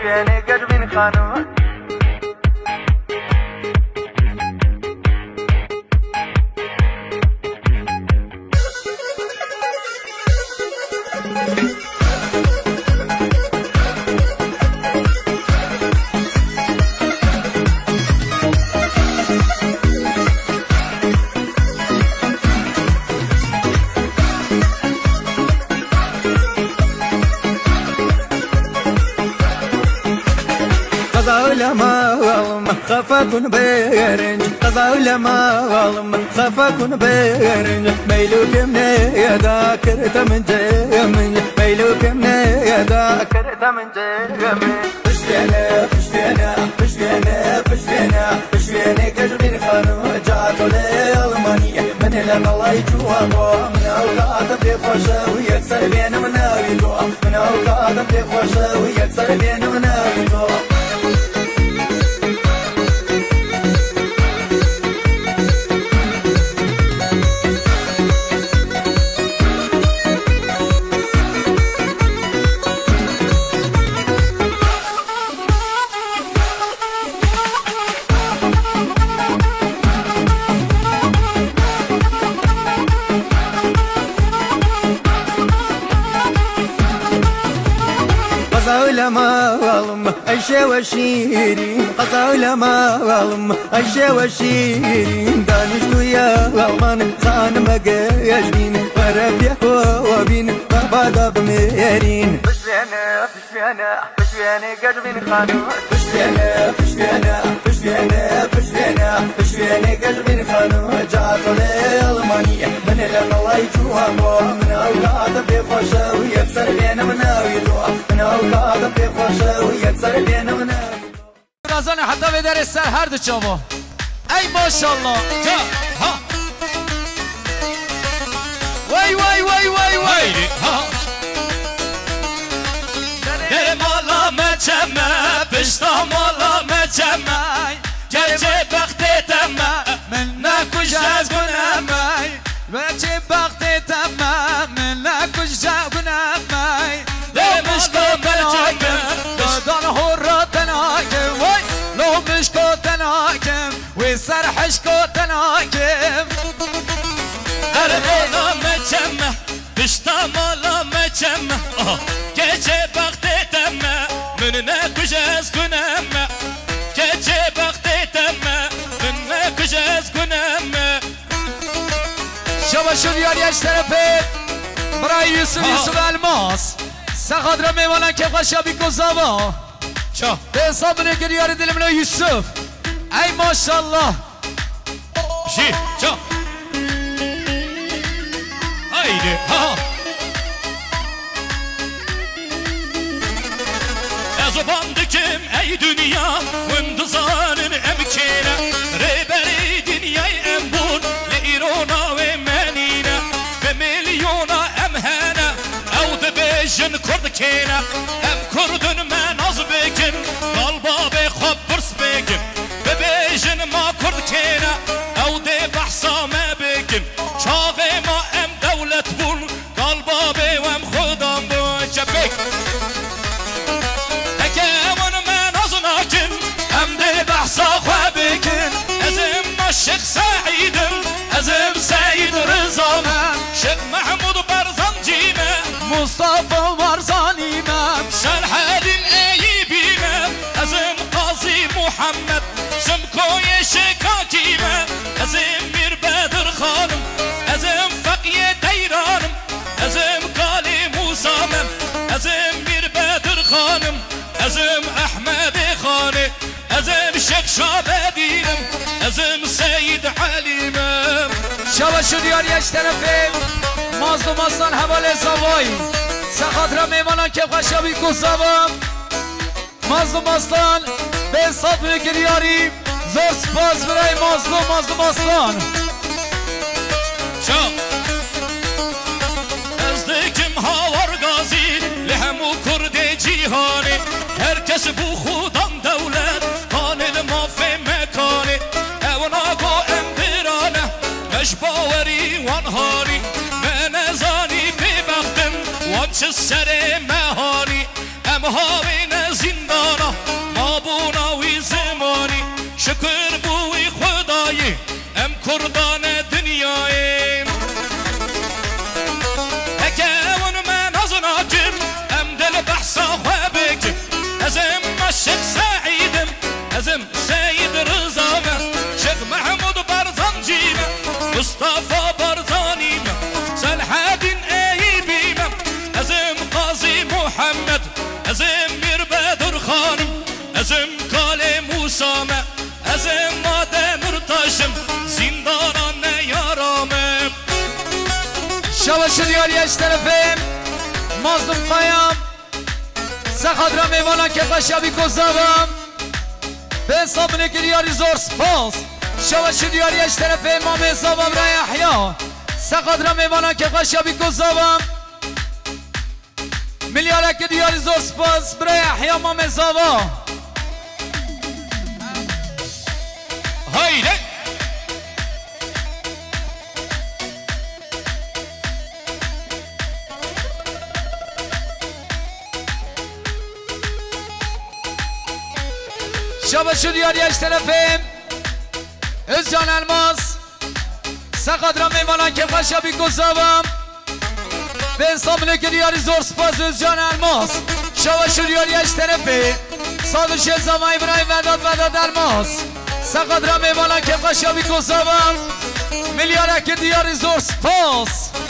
بشويني قلبي خانم ما خفاكن بيرنج قزاولا ما خفاكن بيرنج ميلوك من يذاكر تمن جيمن ميلوك من يذاكر تمن جيمن بشفينا بشفينا بشفينا بشفينا بشفينا قلبي خانو جاتو لألمانيا من لما الله يجوابو من أوقات بيخوشه ويكسر بين مناويلو من أوقات بيخوشه ويكسر بين مناويلو ما أشي وشيرين قصاولا ما أشي وشيرين دانشتو يا غلمان خان مقايشبين وربيح وبين بابا بميرين بشفينا بشفينا بشفيني قلبي خانم بشفينا بشفينا بشفينا بشفينا بشفيني قلبي خانم جاتو لألمانيا من لما الله يجوابو من أوقات بيخوشه ويكسر بين مناويلو من أوقات بيخوشه ويكسر بين مناويلو رازان حتی به در سر هر دو چاوا ای ماشالله جا ها وای وای وای وای وای ها در مالا مچمه پشتا مالا مچمه گرچه بخته تمه من نکش از گنمه گرچه بخته تمه من نکش از گنمه لمشکو تناکم دادان هورا تناکم وای لمشکو تناکم و سرحشکو تناکم در مالا مچمه پشتا مالا مچمه گرچه بخته تمه من نکش از گنمه گرچه بخته تمه من نکش از گنمه شبا شدیاری اش طرفه برای یوسف الماس سخادر میوانن که قشبی گذابا به حساب نگریار دلمنا یوسف ای ماشالله شی چا haydi ha Ezobandıkim ey dünya Vındızanın emkine Reberi dünyayı embun Le irona ve menine Ve milyona emhene Evde bejin kurdikine Em kurdun men az bekim Galba be khabbırs bekim Ve bejin ma kurdikine Evde bahsa me bekim Çağı ma em devlet bul Galba be em khudam bu Cebek شيخ سعيد أزم سعيد رزامة شيخ محمود برزان جيمة مصطفى برزانيمة سلحادين أيبيمة أزم قاضي محمد سمكوي شكاكيمة أزم مير بدر خانم أزم فقيه ديرانم أزم قالي موسامم أزم مير بدر خانم أزم أحمد خاني أزم شيخ شابدينم أزم سيد عليمم شبا شديار يش طرفه مازدوم استان حواله زوایی سخاطر میمانان که خشابی کوزابم مازدوم استان به حساب گریاری زور سپاس برای مازدوم استان شا ازدکم هاور غازی لهمو کرد جیهانی herkes bu xudan devlet kanil mafi mekani evna go emdirane meşbaveri van hari menezani bebaktim vançı sere mehani em havine zindana محمد ازم میر بدر خانم ازم کال موسامه ازم ماده مرتاشم زندانان یارامم شباش دیاری اش طرفیم مازدم قایم سخادرم ایوانا که قشبی گذارم به حساب نگریاری زور سپاس شباش دیاری اش طرفیم امام حسابم رای احیا سخادرم ایوانا که قشبی گذارم ملیارک دیاری زور سپاس برای احیا امام حسابم هایده شباش دیاری اش طرفیم از جان الماس سقدرم میمانن که قشبی گذابم به حساب نگریاری زور سپاس از جان الماس شباش دیاری اش طرفی سادش زمان ابراهیم وداد الماس سقدرم میمانن که قشبی گذابم میلیارک دیاری زور سپاس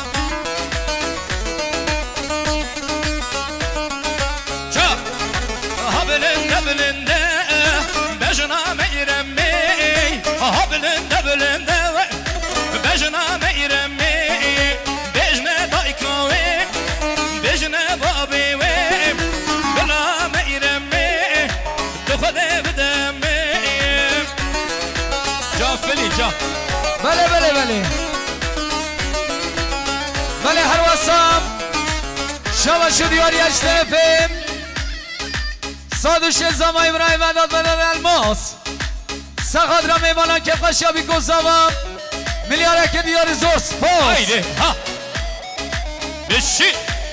جا ها بلنده بجنا میرمی ها بلنده بجنا میرمی بجنه دایکوی بجنه بابی وی بلا میرمی تو خود بدمی جا فلی جا بله هر واسم شباش دیاری اش طرفیم سادش زمان ابراهیم وداد الماس سخادرم ایوانا که قشبی گذابم میلیارک دیاری زور سپاس هایده ها بشی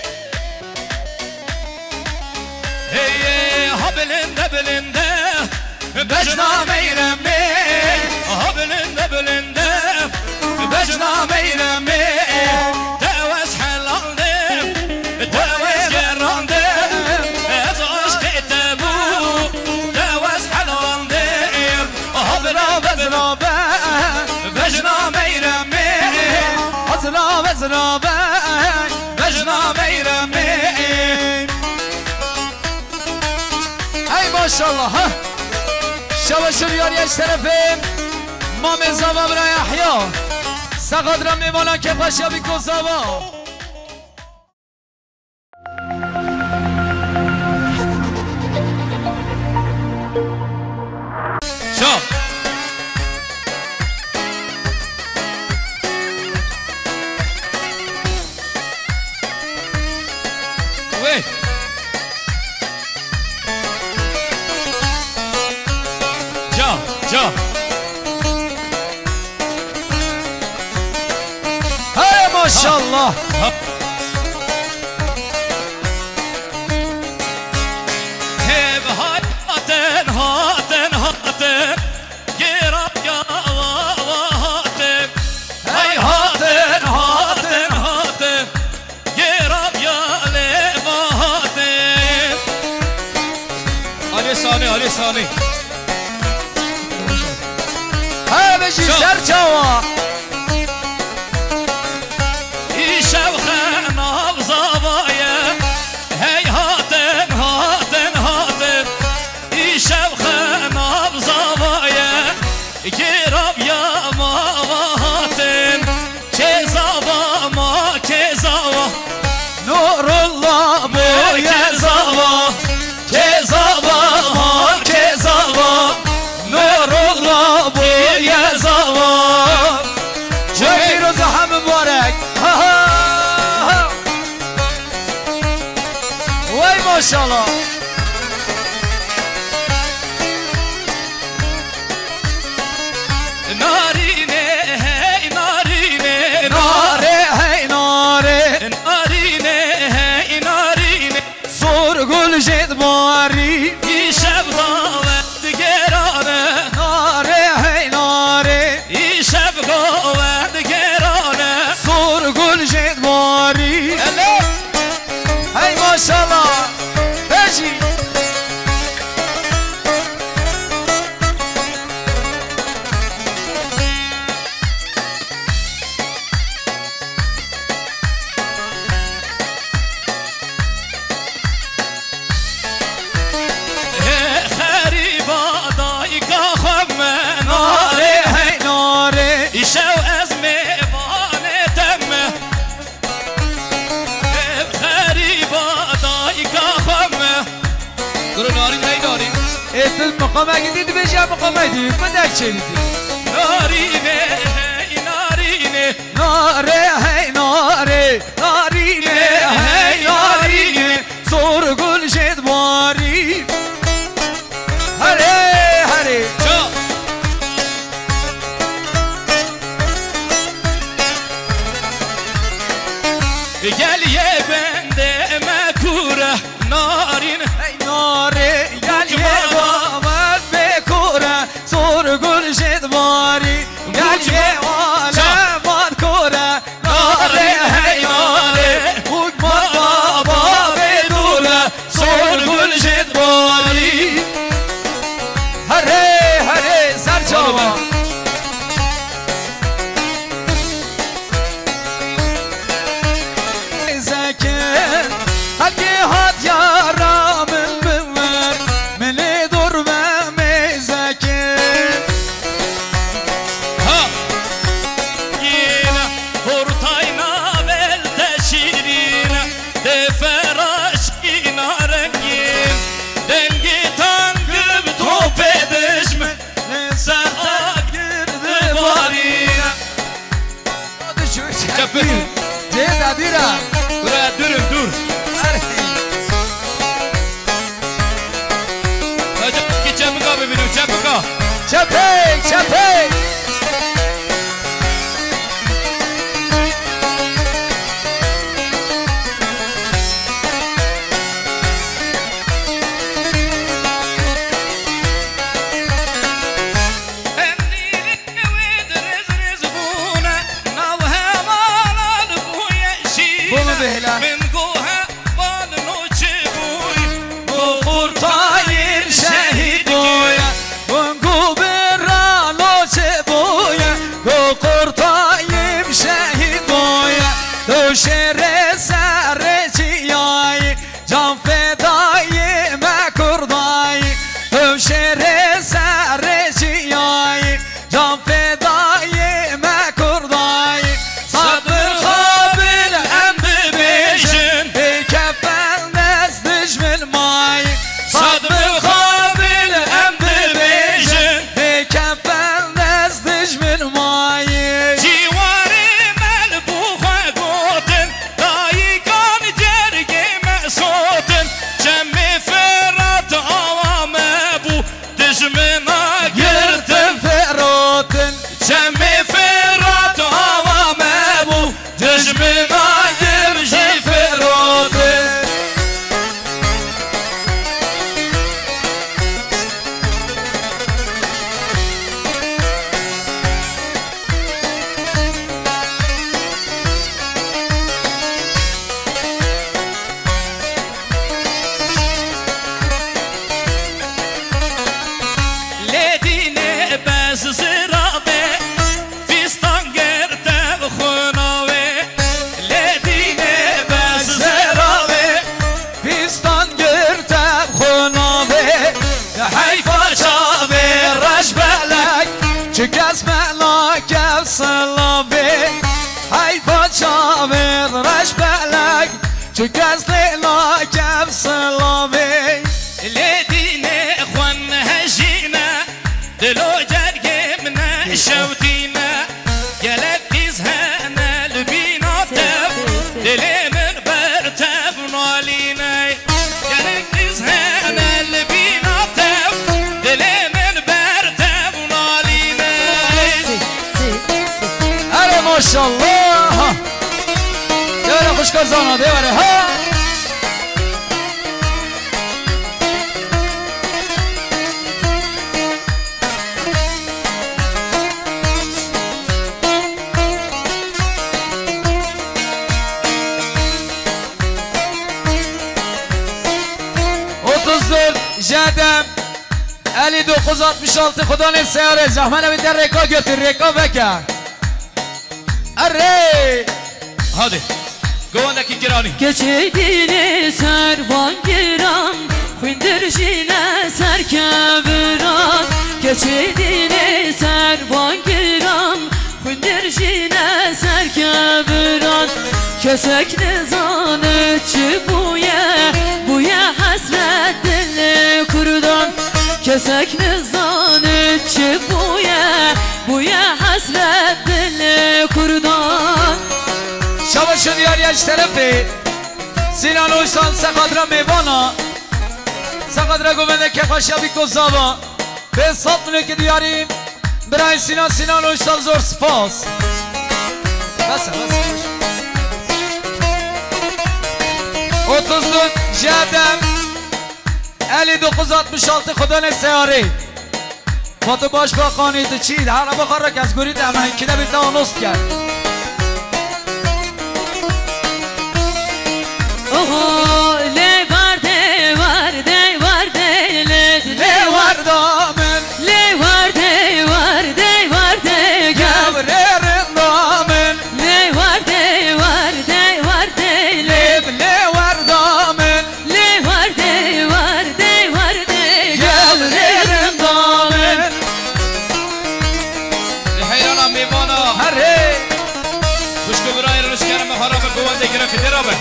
هی ها بلنده بجنا میرمی ها بلنده بجنا میرمی دواز حلالده دواز گرانده از عشق تبو دواز حلالده ها بلنده بجنا میرمی بجنا میرمی ای ماشالله ها شباش دیاری اش طرفیم امام زبام را احیا سقدرم میمانن که قشبی گذابم شو وی جا ای ماشالله هب هاتن گرا یا هاتن ای هاتن گرا یا هاتن علی ثانی ها بجی سرچاوا ایشو خناب زاوایه هی هاتن ایشو خناب زاوایه گراب یا ما هاتن چه زاوا ما که زاوا نور الله بوی زاوا که زاوا ما که زاوا نور الله بوی زوا جای روز هم مبارک وای ماشالله نارینه هی نارینه ناره هی ناره نارینه زور گل جد باری ای شب داوت گرانه ناره هی ناره ای شب داوت گرانه زور گل جد باری هی ماشالله بجی برو نارین هی نارین ایت مقامه گیدید بجی مقامه دید بدک چه دیدی نارینه هی نارینه ناره هی ناره نارینه هی نارینه زور گل شد باری هره هره چا گل یه بنده مکوره نارین ای ناره گل یه بابت بکوره زور گل شد باری گل یه عالمات کوره ناره هی ناره حکمت بابا بدوره زور گل شد باری هره هره سرچاوه هلکی هات یارا من بور من دور و مزکه ها یینا هورتاینا ول تشیرینا دفراش اینا رنگین دنگی تانگب تو بدشم سرتا گرد بارینا Çapı. Ceyda dira Buraya durun dur Hocam ki çapıka bebeğim çapıka Çapek çapek شعر سر چیایی جان فدایی مکردایی تو شعر سر چیایی جان فدایی مکردایی صبر قابل ام ببیشن ای کفن نزدش من مای صبر قابل ام ببیشن ای کفن نزدش من مای Çıkaz melek salabe Hay paça ver raş belek Çıkaz lelek salabe Ledine khwan hajina Dilo jargemna shawtina Gelek izhana lbina tab Dilemin bertab nalina Gelek izhana lbina tab Dilemin bertab nalina Hadi maşallah Devre kuş kazana devre ha 34 Jedem 5966 Kudanın seyare Zahmana bir de reka götür reka veka Arre Hadi Govandaki girani Geçeydini servan giran Xindirjine serkeviran Geçeydini servan giran Xindirjine serkeviran Kösek nizanı çi buye hasret dili کسک نزانه چه بویه حسرت دل کردان شبا شد یاری اش طرفی سینان اوشتان سقدر میوانا سقدر گوونده که خوشبی کزاوا به حساب منه که دیاریم برای سینان اوشتان زور سپاس بسه 32 جدم علی 266 خدا نسیاری فاتو باش با قانیت چید هر بخار را که از گورید همه که نبیده آنوست کرد اوه لی ورده ورده ورده لی وردامن لی ورده ورده ورده گبره رندامن لی ورده ورده ورده لی وردامن لی ورده ورده ورده گبره رندامن حیرانم میوانا هره خوشگو برای رشکرم مخارب گوانده گرفت درابه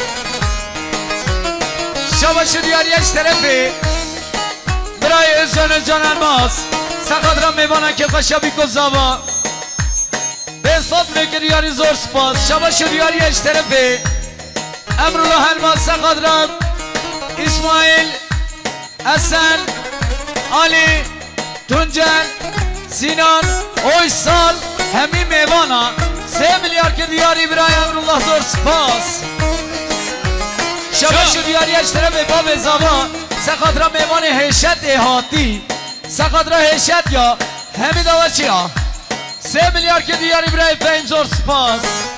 شبا شد یاری اش طرفی برای از جان الماس سقدرم میوانن که خوشبی کزاوا به حساب نکر یاری زور سپاس شبا شد یاری اش طرفی امرالله الماس سقدرم اسماعیل حسن علی تونجل سینان اویسال همین میوانا 3 میلیارد که دیاری برای امرالله زور سپاس شبا شد یاری اش طرف باب زبان سقدر میوان حیشت احاطی سقدر حیشت یا همین دوا چی ها 3 میلیارد که دیاری برای فهم زور سپاس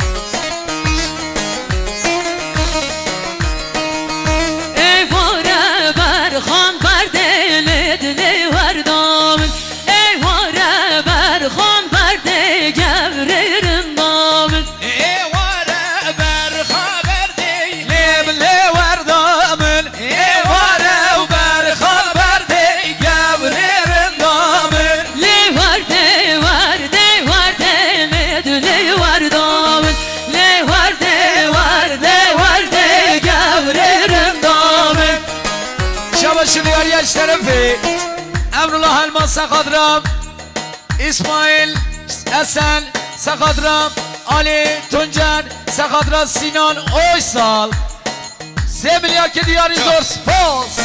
ای واره برخان بر دل دل وردامن ای واره برخان بر دل گبره رندامن ای واره برخبر دی لی وردامن ای واره و برخان برده گبره رندامن لی ورده ورده ورده لی وردامن لی ورده ورده ورده گبره رندامن شبا شد یاری اش طرفی امرالله الماس سقدرم اسماعیل حسن سقدرم علی تونجن سقدرم سینان اویسال 3 میلیارد که دیاری زور سپاس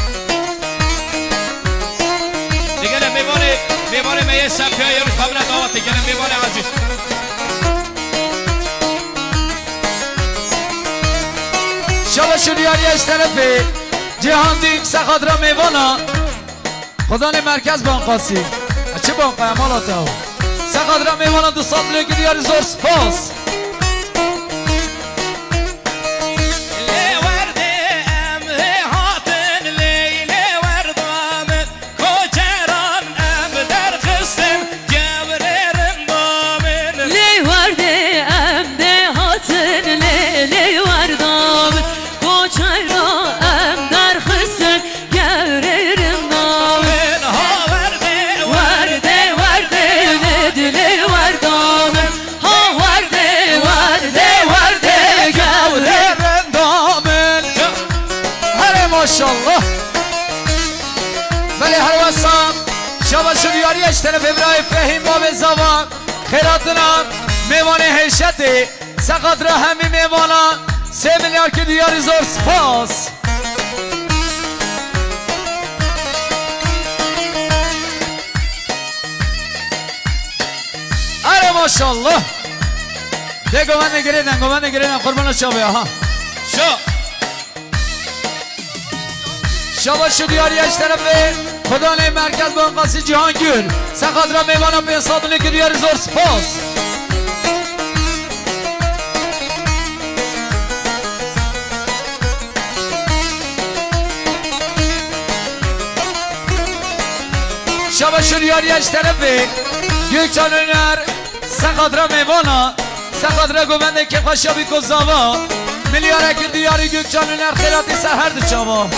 دیگه میوانه میه سپیه یه روز خبرت آوات دیگه میوانه عزیز شبا شد یاری اش طرفی جهان دیگ سقدرم میوانا خدا نه مرکز بانقاسی چه بانقا امالاته ها سقدرم میوانا 200 میلیارد که دیاری زور سپاس ماشاءالله ولی هر وسام شبا شریاری اش طرف ابراهیم فهیم باب زبان خیراتنا میوان حیشتی سقدر همی میوانا 3 میلیارد که دیاری زور سپاس اره ماشاءالله ده گوان نگریدن قربان شبه ها شبا شدیاری اش طرفه خدا نه مرکز با انقاسی جهانگیر سقدر میوانا به حساب که دیاری زور سپاس شبا شدیاری اش طرفه یک چانونر سقدر میوانا سقدر گوونده که خوشابی کزاوا میلیاره که دیاری یک چانونر خیراتی سرهرد چاوا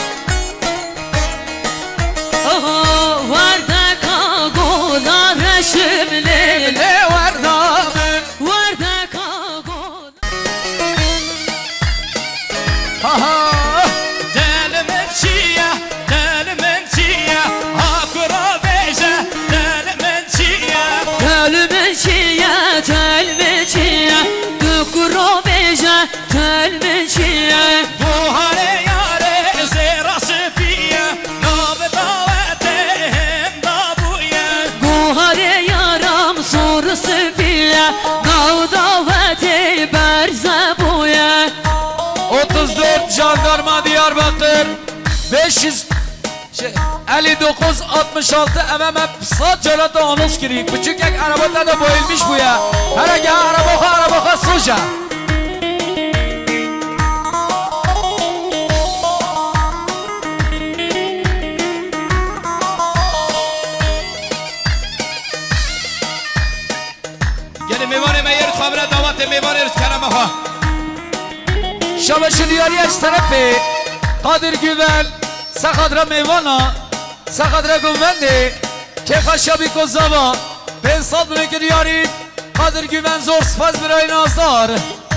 وردکا گولا رشم لیل وردامن وردکا گولا دل من چیه ها کرا جاندارما دیاربکر 500 علی 966 امام 100 جلات آنوس کردی بچه یک عربات داده باید میش بویا هر اگه عرباخا سوژه یعنی میوانه میر خبره دعوت میوانه رس کنم ها شبش دیاری از طرف قادر گوون سخادر میوانا سخادر گوونده که خشابی کزاوا به انصاد بونه که دیاری قادر گوون زور سپاس برای نازدار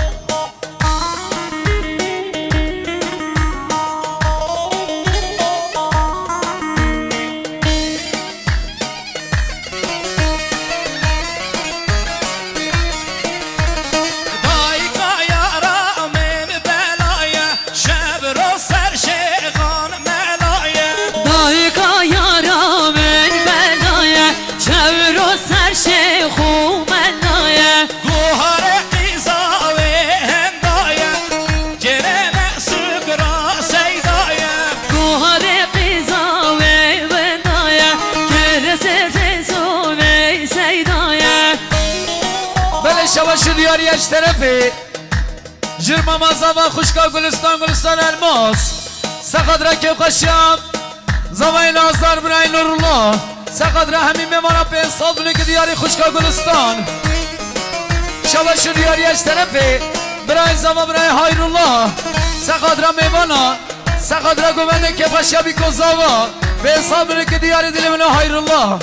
شباش دیاری از طرفه جرم مازا و خوشکا گلستان الماس سقد را که خوشیم زمین نازدار برای نورالله سقد را همین میمانا به انصاف بونه که دیاری خوشکا گلستان شباش دیاری از طرفه برای زمان برای حیرالله سقد را میمانا سقد را گوونده که خوشیبی کزاوا به انصاف بونه که دیاری دل منو حیرالله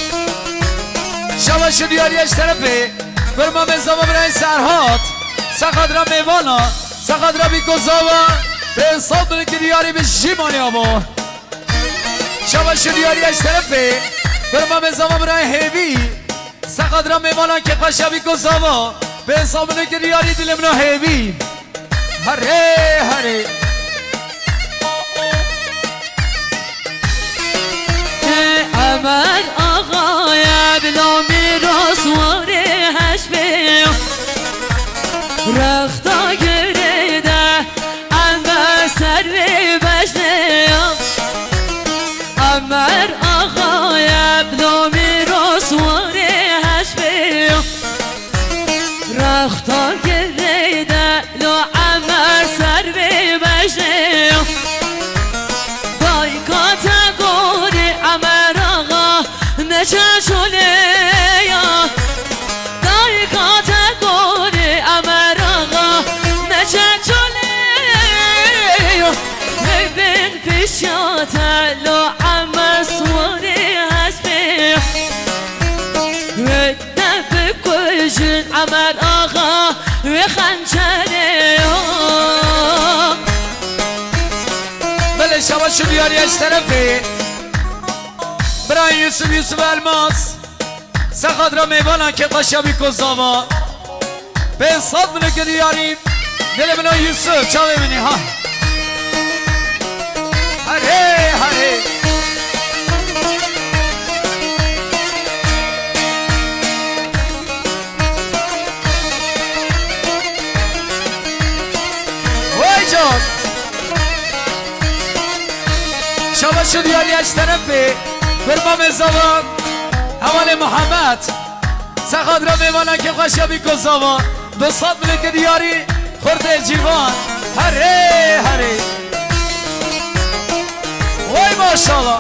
شباش دیاری از طرفه برما به زمان برای سرهات سقدر میوانا سقدر بی گذاوا به انصاب بره که دیاری به جیمانی آبا شباش دیاری از طرفه برما به زمان برای هیوی سقدر میوانا که خوشه بی گذاوا به انصاب بره که دیاری دل منو هیوی هره هره امر آقای بلا میراث واره رختا گریده امر سر و بجنه امر آقای بلا میراث واره هشبه رختا گریده لو امر سر و بجنه دایکات گوری امر آقا نچه شونه لو عم صوري هسبي ودب كوجن عمر آغا وخنجري بله شباش دیاری از طرفه برای یوسف الماس سخاد را میوانا که قشبی کزاوا به انصاد بونه که دیاری دل منو یوسف چه ببینی ها هره هره وای جان شباش دیاری از طرفه برمام زبان حوال محمد سخاد را میمانن که خوشیابی کزاوا 200 ملک دیاری خورده جیوان هره هره وای ماشاءالله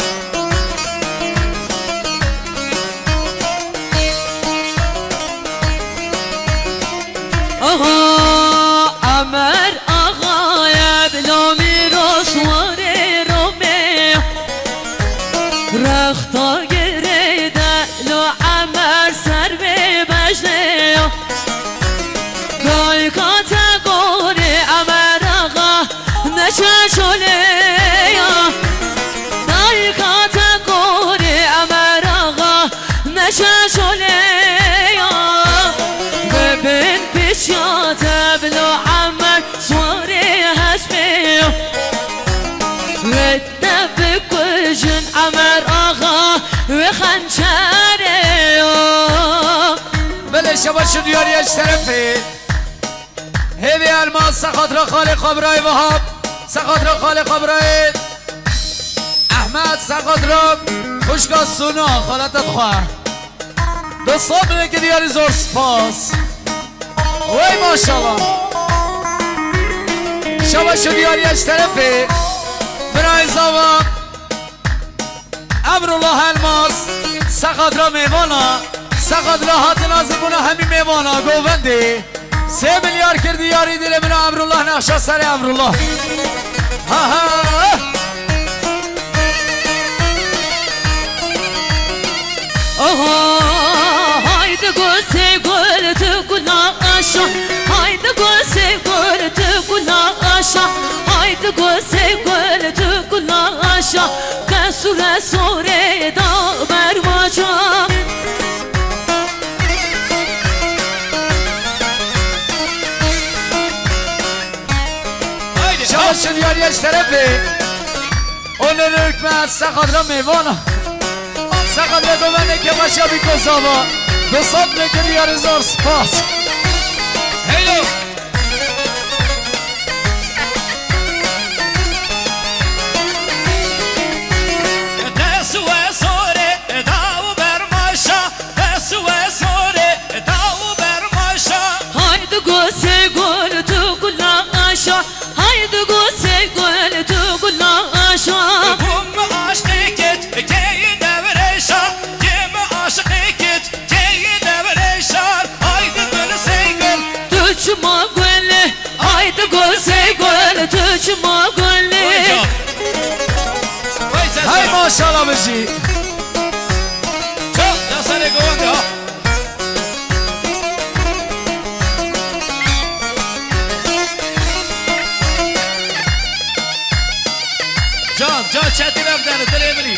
آقا امر آقای بلا میراث واره رومه رختا گریده لو امر سر به بجنه دایکات گوری امر آقا نچه شله دایکات گوری امر آقا نچه شله ببین پیشیات بلو عمر سواری هشمی ردب کجن عمر آقا و خنچره بله شباش دیاری از طرفه هیوی الماس سخاطر خالق خبرای وهاب سقادرا خالق ابراهیم احمد سقادرا خوشگاه سونا خالتت خواه دوستان بینه که دیاری زور سپاس وی ماشاءالله شما شو دیاری از طرفه برای زمان امرالله الماس سقادرا میوانا سقادرا هات نازمونا همین میوانا گوونده 3 میلیارد کردی یاری دل من امرالله نقشه سر امرالله ها ها haydi göse göltü günaşa haydi göse göltü günaşa haydi göse göltü günaşa kesure sore da bermaca شد یاری از طرفه اون رکمه سقادرا میوانا سقادرا گوانه که باشا بی کسابا دوستان بکن یاری زور سپاس هیلو دسوه سوره داو برماشا دسوه سوره داو برماشا haydi göse göltü günaşa haydi göse göltü günaşa Kim aşkı geç keyi devreşar Kim aşkı geç keyi devreşar Haydi gül seygül Tüçma gölü haydi göse göltü tüçma gölü های ماشاءالله بشی Çok da sana gönde ha Can çetin evden dileyebileyim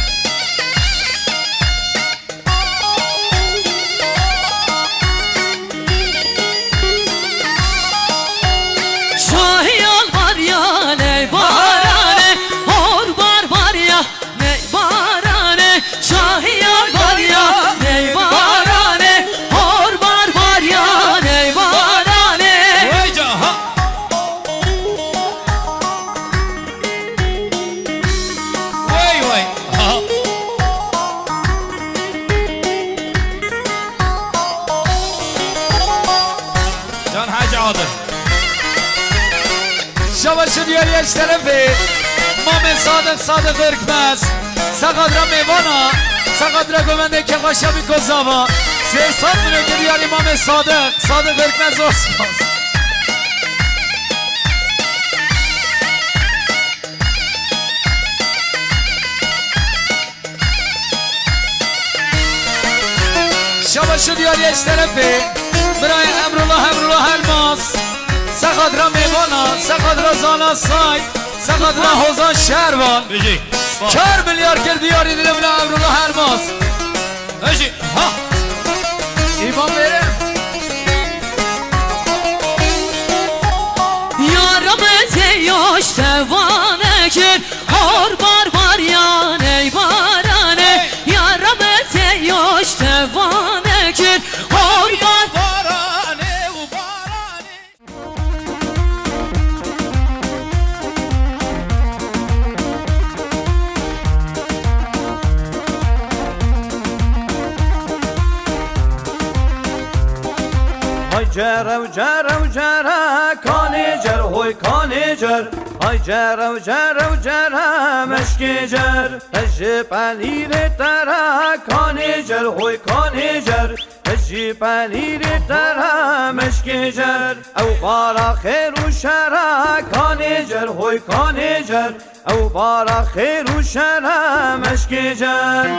Şahiyal var ya ne barane Hor var ya ne barane Şahiyal var ya ne barane Hor var ya ne barane Vay can ha Vay vay ha Can Hacı Adır شما شد یاری از طرفه مام صادق ارکمز سقادرا میوانا سقادرا گوانده که باشا بی کسابا 3 سال بینه که دیاری مام صادق ارکمز زور سپاس شما شد یاری از طرفه برای امرالله الماس سقادرا میوانا سقادرا زانا سای سقادرا حوزان شهروان Beci 4 میلیارد کرد دیاری دیده بنا امرالله الماس Beci ha ایمان بره Yaramete yaş tevane kir Hor var ya ne barane Yaramete yaş tevane kir Hor Varane u varane های جره و جره و جره کانی جر هوی کانی جر های جره و جره و جره مشکی جر هجی پنیر تره کانی جر هوی کانی جر هجی پنیر تره مشکی جر او بارا خیر و شره کانی جر هوی کانی جر او بارا خیر و شره مشکی جر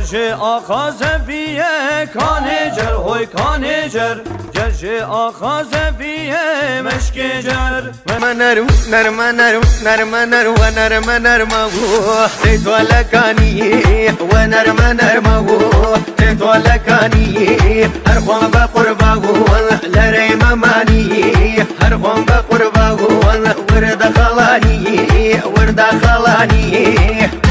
جرجي آخاز فيه كانجر هوي كانجر جرجي آخاز فيه مشكجر منر نرمنر نرمنر ونرمنر مغو تتولكاني ونرمنر مغو تتولكاني هرخوان بقرباغو لريم ماني هرخوان بقرباغو ورد خلاني ورد خلاني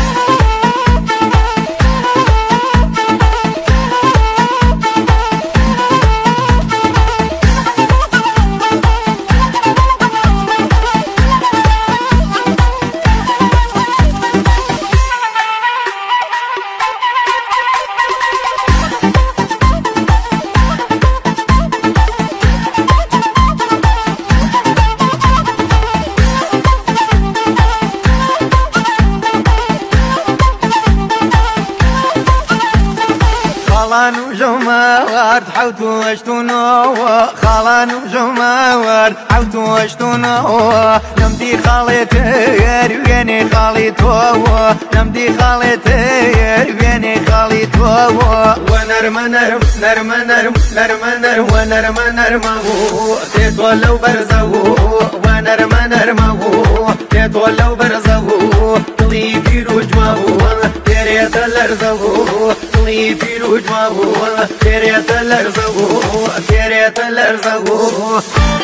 خالانو جماوار حوتو اشتونو خالانو جماوار حوتو اشتونو نمدي خالتير ويني خالتو نمدي خالتير ويني خالتو ونرمنر نرمنر نرمنر ونرمنر مغو تتولو برزو ونرمنر مغو تتولو برزو طلي بيرو جماو تريت الارزو طلي بيرو جماو تريت الارزو تريت الارزو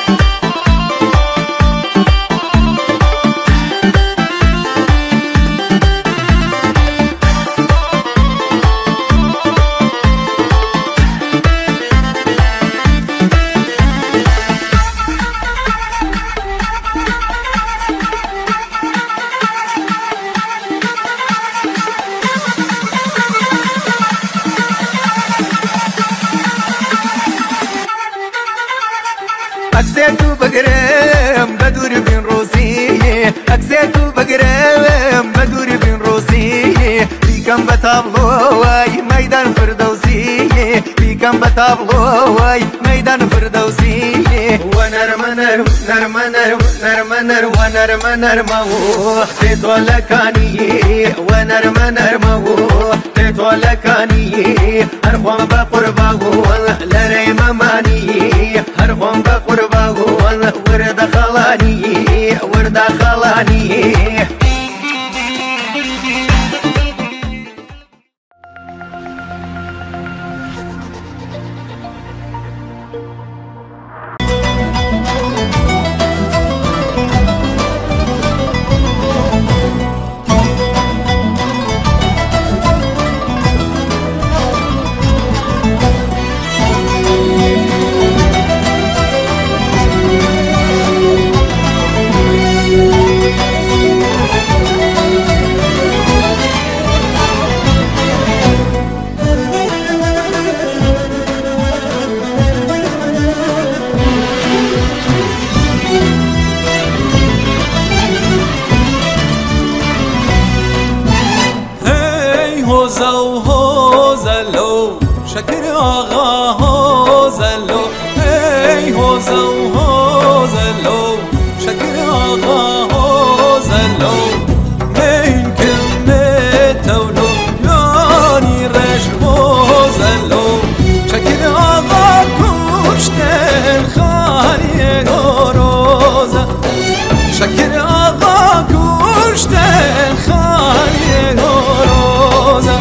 أكسيتو بقرم بدور بين روسي أكسيتو بقرم بدور بين روسي بيكم بتابلوي ميدان فردوسي بيكم بتابلوي ميدان فردوسي ونرمنر نرمنر نرمنر ونرمنر مغو تتولكاني ونرمنر مغو تتولكاني هرخوان بقرباغو لريم ماني هرخوان بقرباغو ورد خلاني ورد خلاني شکر آقا هوزلو ای هوزو هوزلو شکر آقا هوزلو این کلمه تولو یانی رش هوزلو شکر آقا کشتن خانی روزه شکر آقا کشتن خانی روزه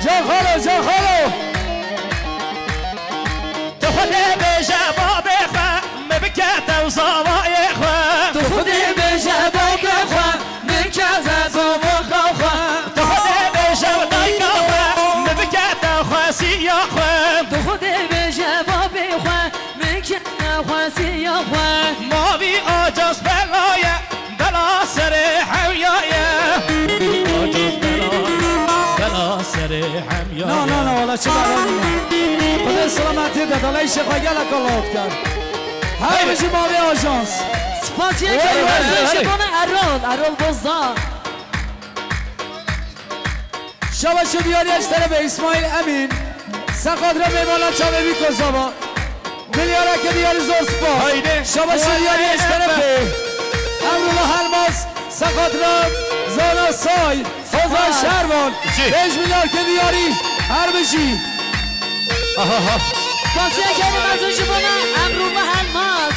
جان خالو جان خالو تو خود به جواب خواه مبکت و زوای خواه تو خودی به جواب خواه مکت زواب خواه تو خود به جواب خواه مبکت و خواسی خواه تو خودی به جواب خواه مکت خواسی خواه ماوی آجاز بلایه بلا سر حویایه آجاز بلا سر حویایه نه نه نه والا چه بلایی خدا سلامتی ده دلای شیخ و گلک اللهت کرد هر بجی ماوی آژانس سپاسیه که شبانه ارول بزدار شبا شدیاری از طرف اسماعیل امین سقادر میمالا چاوه بی کزاوا ملیاره که دیاری زور سپاس شبا شدیاری از طرف امرولا حلماس سقادر زانا سای فضای شهروان 5 میلیارد که دیاری هر بجی سپاسیه که از شبانه امرولا حلماس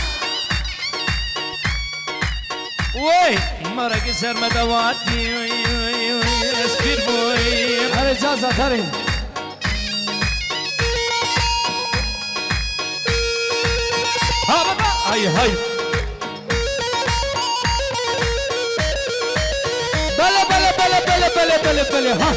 وای مرگ سرمدواتی اسپیر بوی هر اجازه داریم ها بابا های های بله بله بله بله بله بله بله ها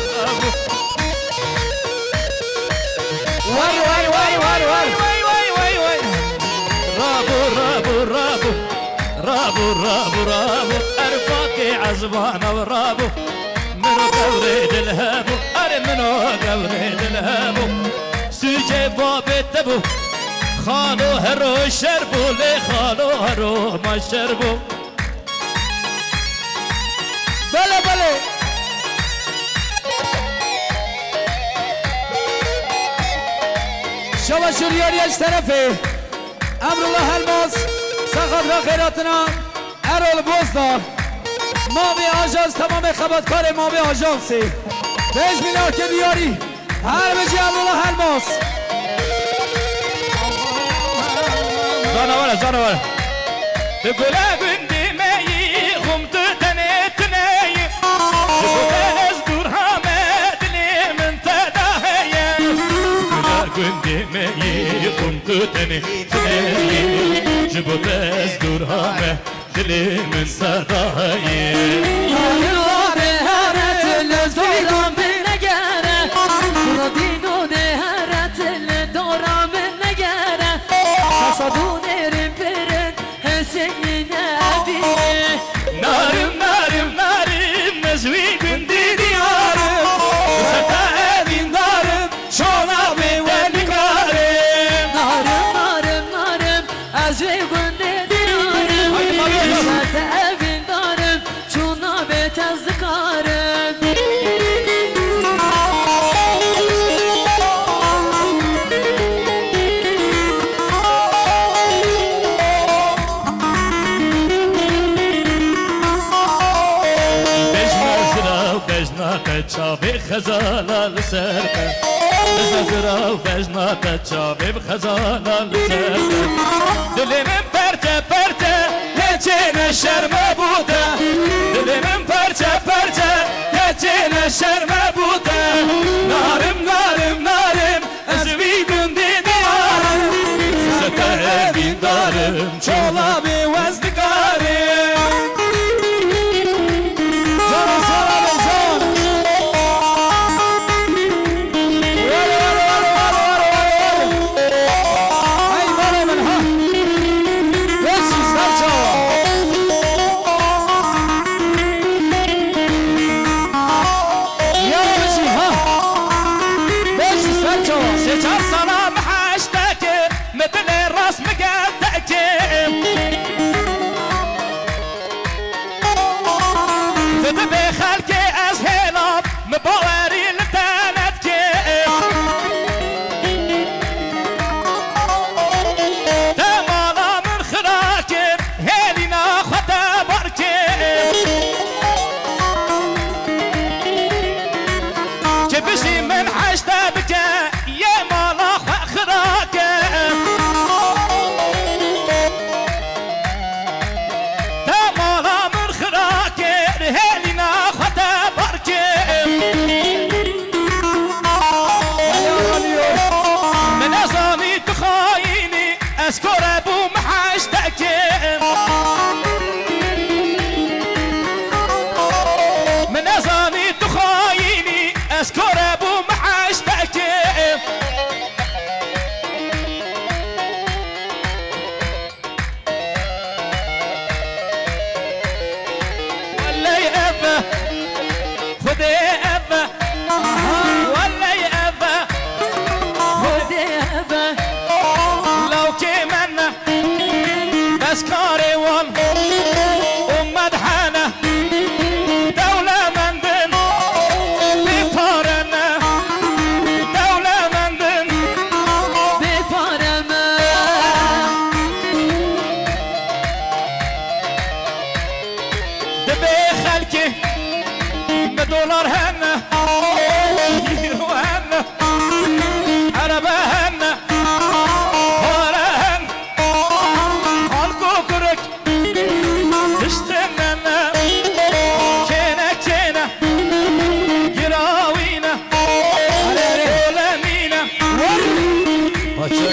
وای وای وای وای وای وای وای وای رابو رابو رابو رابو رابو رابو ارفاقي عزبانه ورابو منو قوريد الهابو اري منو قوريد الهابو سوجي بابي تبو خالو هرو شربو لي خالو هرو ما شربو بله بله شما شریاری از طرفه امرالله الماس سخت را خیراتنا ارول بزدار ماوی آژانس تمام خبرکار ماوی آژانسی 5 میلیارد که بیاری هر بجی امرالله الماس زانواره زانواره بگوله گندی میی خمت تنی جبوله از دور همه دلی من تداهیه بگوله گندی میی خمت تنی جبوله از دور همه دلی من تداهیه یارو به هرت لزورم نگره دینو ده هرت لدورم نگره تصادون ریم برن حسین نبیه نارم نارم نارم نزوی گندی دیارم ستا evin darım şona be velikارم نارم نارم نارم از وی گنده دیارم ساعت evin دارم چونا به تزدکارم چاوی خزانا لسرده بزنزرا و بجناتا چاوی خزانا لسرده دلی من پرچه پرچه هچین شرم بوده دلی من پرچه پرچه هچین شرم بوده نارم نارم نارم از وی گندی دیارم ستا evin دارم چولا بی وزدکارم Yeah.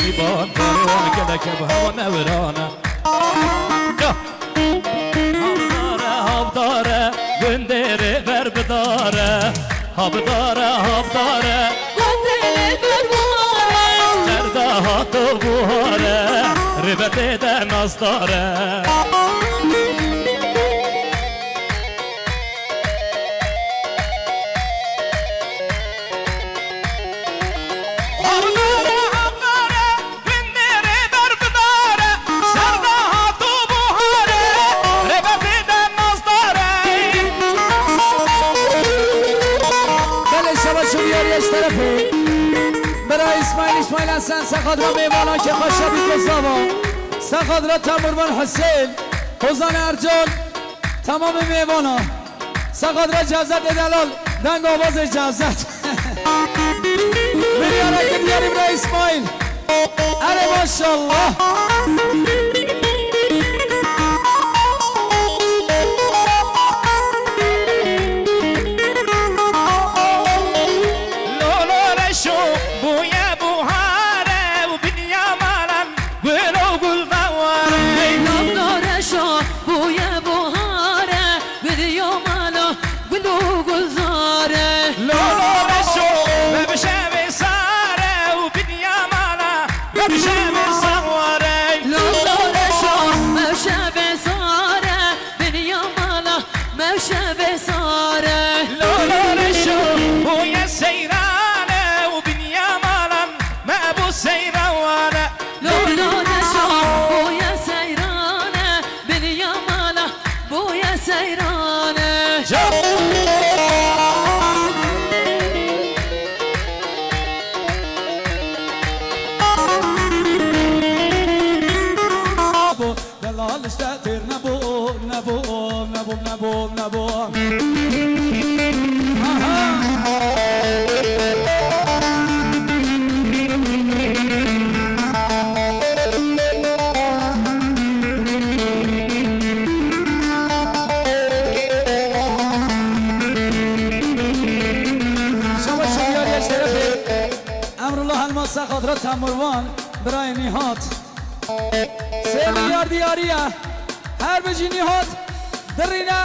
گریبان فران کلک بهوا نورانه هاب داره گندره بر بداره هاب داره گندره بر بهاره درده ها تو بوهاره ربته در ناز داره برای اسماعیل حسن سخادرا میوانا که خوشابی گذاوا سخادرا تمربان حسین حوزان ارجان تمام میوانا سخادرا جزت دلال دنگ آواز جزت میلیانا که بیاریم برای اسماعیل اره ماشالله سخادرا تمروان برای نیهات 3 میلیارد دیاریه هر بجی نیهات درینه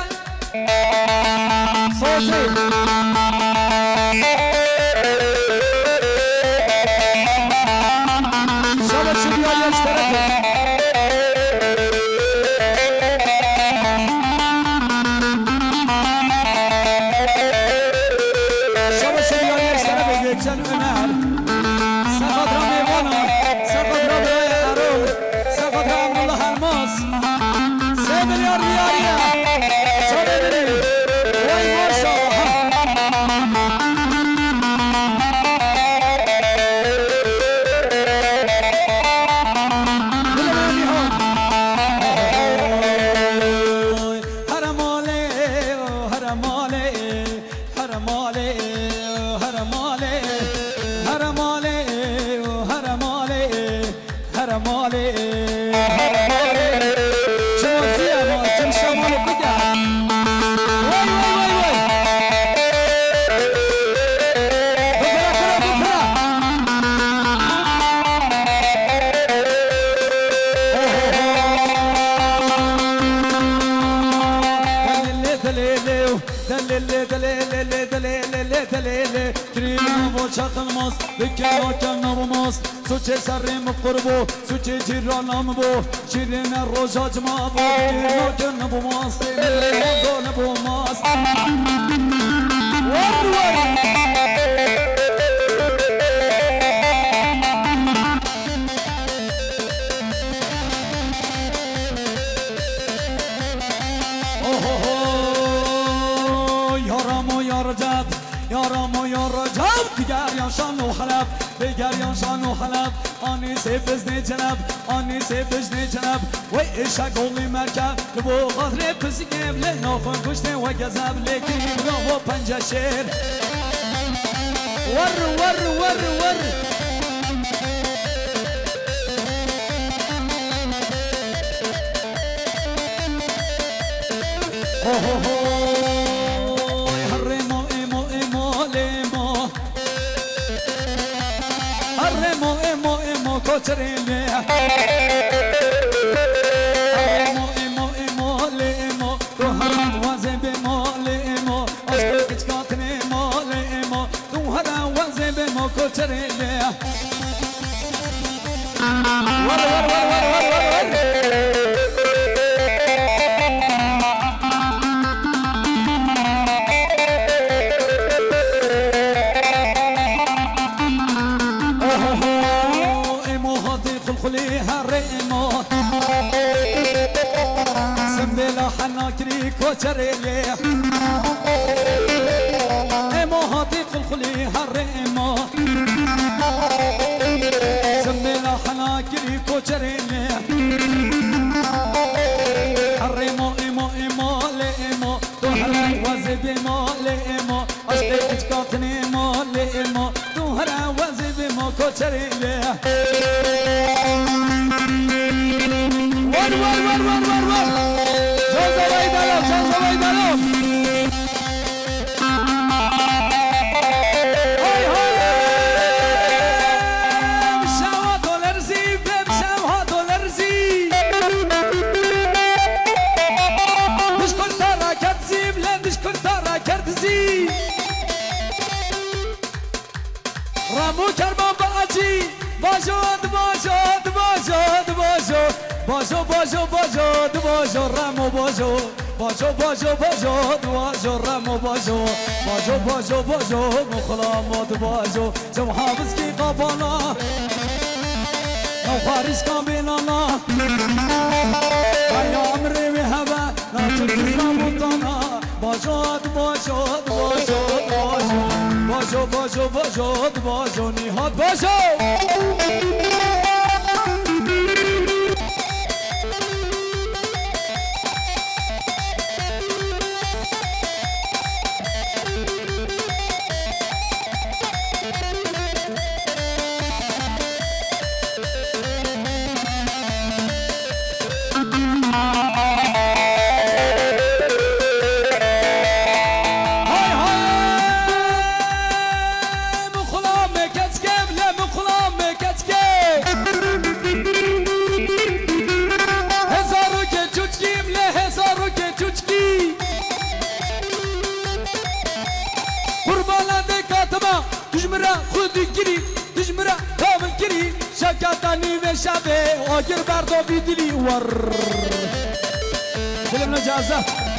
سوزی شبت چو بیاری اشترکه شبت چو بیاری اشترکه دیکشن امر سخادرا میوانا سخادرا برای ارون سخادرا امرالله الماس 3 میلیارد دیاریه چو ببینیم وای ماشاءالله چاقلماس بکر آکم نبوماس سوچه سرم قربو سوچه جیرانم بو شیرین روژاج ما بو بکر آکم نبوماس دیمه نبوماس دیگر شان و حلب دیگر شان و حلب آنی سفز نجنب آنی سفز نجنب و اشاقولی مرکب لبو خاطر پسیگم لناخون کشته و گذب لیکی برا و پنجه شیر ور ور ور ور کوچریلی ایمو ایمو ایمو لیمو تو هر وازه به مالیمو عشق کچکاتنی مالیمو تو هر وازه به ما کوچریلی ور ور ور ور ور ور سنبلا حناكري كوشريلي ايمو هاتي خلخلي هالريمو سنبلا حناكري كوشريلي الريمو ايمو ايمو ليمو تهرى وزبي مو ليمو عشقي اتكاتني مو ليمو تهرى وزبي مو كوشريلي ور ور ور ور ور ور جوزا ويدالو جوزا ويدالو هاي هاي مشاوها دولارزي بمشاوها دولارزي مش كل ترى كتزيب لا مش كل ترى كتزيب رامو كربان باجي باجود باجود باجود باجود باجو باجو باجو باجو رامو باجو باجو باجو باجو باجو رامو باجو باجو باجو باجو مخلامات باجو جو حافظ کی قبانا نو خارج كامينانا يا عمري وهبا ناجر تسلامتنا باجو باجو باجو باجو باجو باجو باجو نهاد باجو شکاتانی و شبه آگر بردو بیدلی ور دلم نجازت